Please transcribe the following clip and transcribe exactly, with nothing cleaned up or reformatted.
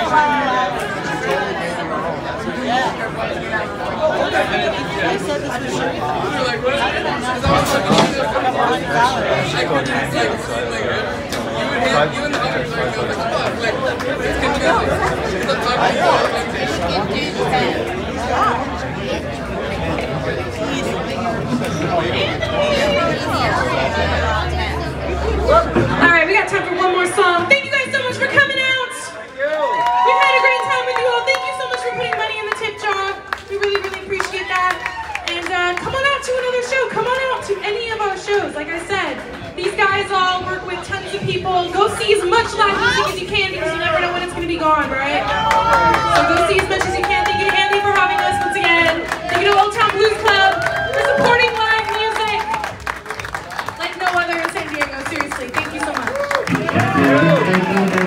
Alright, we got time for one more song. Thank you guys so much for coming out. Thank you. We've had a great time with you all. Thank you so much for putting money in the tip jar. We really, really appreciate that. And uh, come on out to another show. Come on out to any of our shows. Like I said, these guys all work with tons of people. Go see as much live music as you can because you never know when it's going to be gone, right? So go see as much as you can. Thank you to Andy for having us once again. Thank you to Old Town Blues Club for supporting live music like no other in San Diego. Seriously, thank you so much.